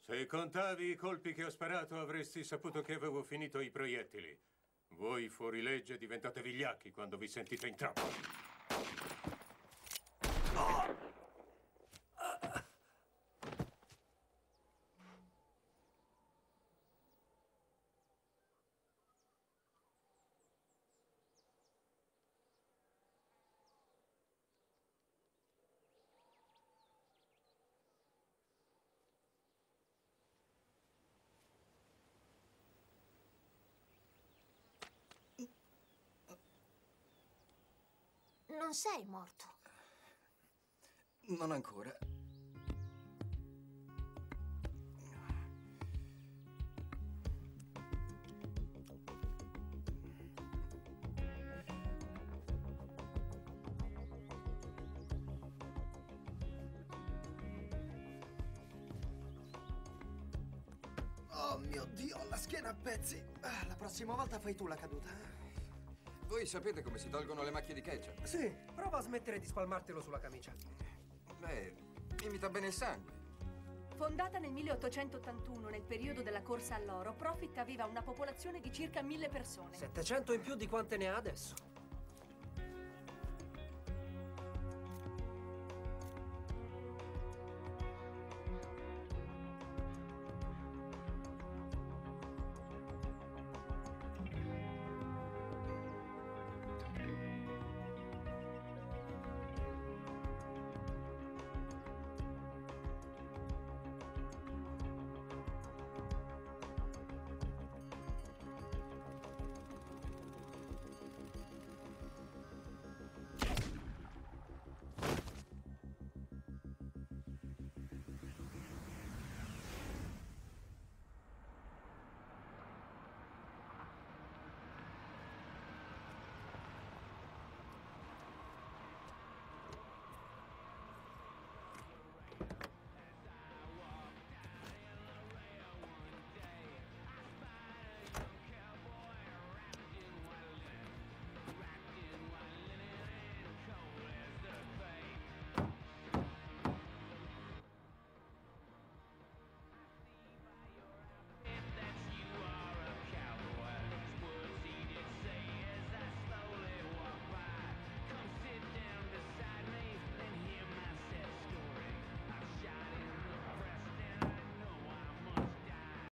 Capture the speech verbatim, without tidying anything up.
Se contavi i colpi che ho sparato, avresti saputo che avevo finito i proiettili. Voi fuorilegge diventate vigliacchi quando vi sentite in trappola. Non sei morto. Non ancora. Oh mio Dio, ho la schiena a pezzi. Ah, la prossima volta fai tu la caduta. Voi sapete come si tolgono le macchie di ketchup? Sì, prova a smettere di spalmartelo sulla camicia. Beh, imita bene il sangue. Fondata nel milleottocentottantuno, nel periodo della corsa all'oro, Profit aveva una popolazione di circa mille persone. settecento in più di quante ne ha adesso.